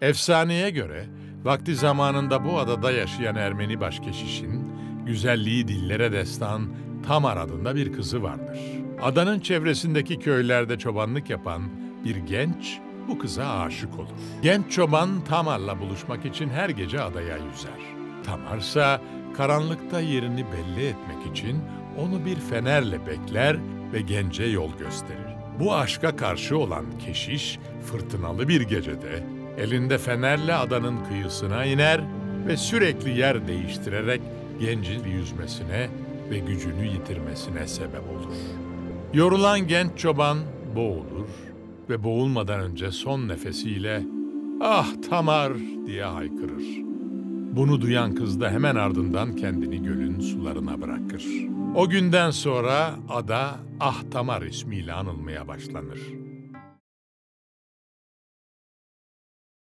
Efsaneye göre vakti zamanında bu adada yaşayan Ermeni başkeşişin güzelliği dillere destan Tamar adında bir kızı vardır. Adanın çevresindeki köylerde çobanlık yapan bir genç bu kıza aşık olur. Genç çoban Tamar'la buluşmak için her gece adaya yüzer. Tamar ise karanlıkta yerini belli etmek için onu bir fenerle bekler ve gence yol gösterir. Bu aşka karşı olan keşiş fırtınalı bir gecede elinde fenerle adanın kıyısına iner ve sürekli yer değiştirerek gencin yüzmesine ve gücünü yitirmesine sebep olur. Yorulan genç çoban boğulur ve boğulmadan önce son nefesiyle "Ah Tamar!" diye haykırır. Bunu duyan kız da hemen ardından kendini gölün sularına bırakır. O günden sonra ada Ah Tamar ismiyle anılmaya başlanır.